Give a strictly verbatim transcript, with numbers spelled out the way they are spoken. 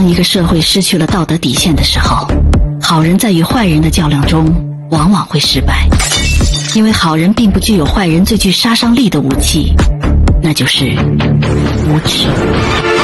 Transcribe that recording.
当一个社会失去了道德底线的时候，好人在与坏人的较量中往往会失败，因为好人并不具有坏人最具杀伤力的武器，那就是无耻。